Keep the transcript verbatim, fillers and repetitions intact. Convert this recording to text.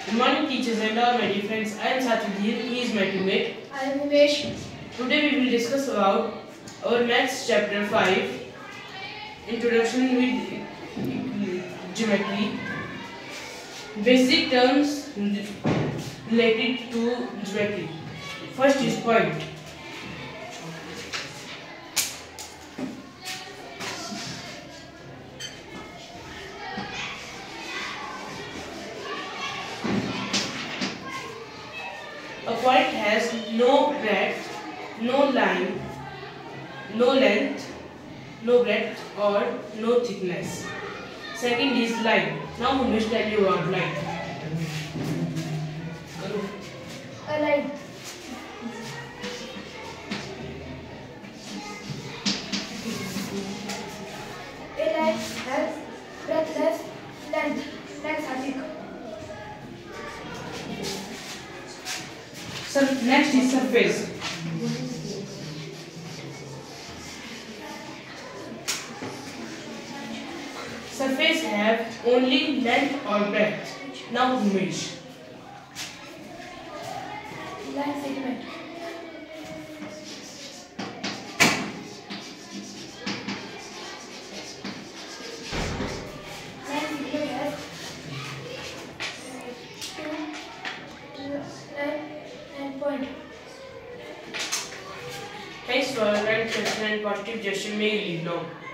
Good morning, teachers and all my dear friends. I am Satvik Dheer. He is my teammate. I am Humesh. Today we will discuss about our maths chapter five, Introduction with Geometry, basic terms related to geometry. First is point. A point has no breadth, no line, no length, no breadth or no thickness. Second is line. Now we will tell you about line. A line. A line has breadthless length. Next, Satvik. Next is surface. Surface have only length or breadth. Now Humesh. Line segment. Line segment has two line and point. Thanks for your kind attention and positive gesture. May you live long.